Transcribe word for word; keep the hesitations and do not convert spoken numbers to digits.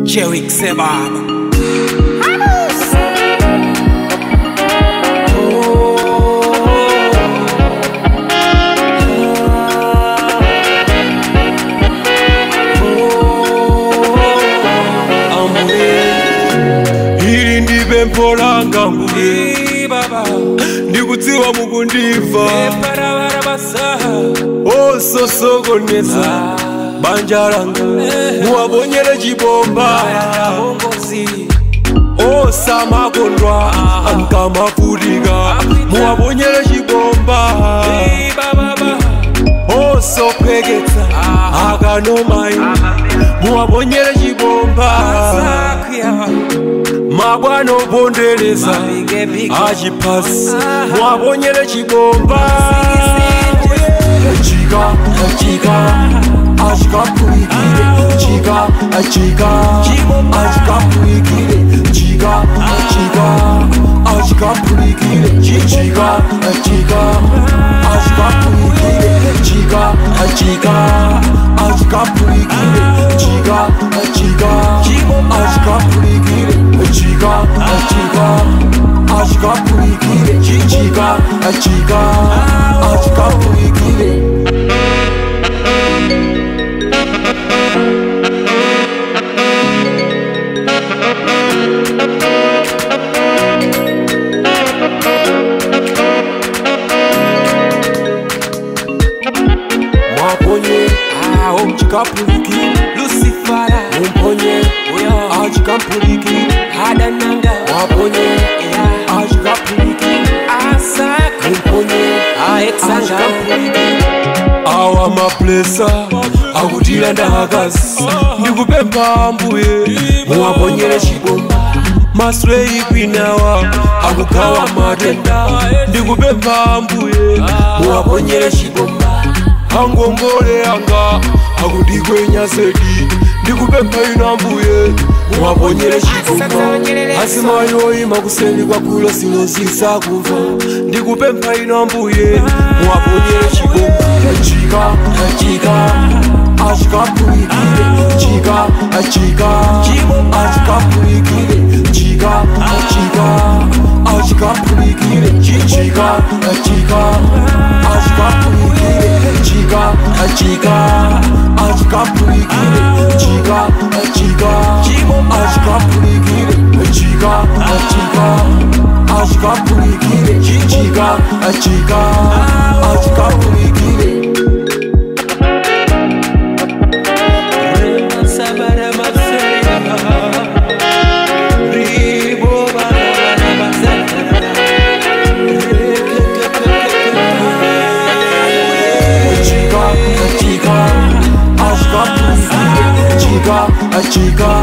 Jerick Sebab. Hili ndibe mpolanga mbuye ndikudziwa mukundiva ososokoneza banja langa muwaponyere chibomba osamakondwa ankamavutika muwaponyere chibomba osopeketsa akanomai muwaponyere chibomba mabwana opondereza achipasi muwaponyere chibomba chika chika achikapulikire chika chika achikapulikire chika chika achikapulikire chika chika achikapulikire chika chika achikapulikire chika chika achikapulikire chika chika achikapulikire chika chika achikapulikire. Mwaponye achikapulikire Lucifera mumponye achikapulikire Adananga mwaponye achikapulikire Asaka mumponye achikapulikire awa maplesa akutila ndakazi ndikupempha mbuye muwaponyere chibomba maswei kwinawa akugawa matenda ndikupempha mbuye muwaponyere chibomba angongole anga akudikwenya sedi ndikupempha ina mbuye muwaponyere chibomba asimayoyima kuseni kwakulo sinosisa kuva ndikupempha ina mbuye muwaponyere chibomba chika chika achikapulikire chika chika achikapulikire chika chika achikapulikire chika chika achikapulikire chika chika achikapulikire chika chika achikapulikire chika chika achikapulikire chika chika achikapulikire. Chica,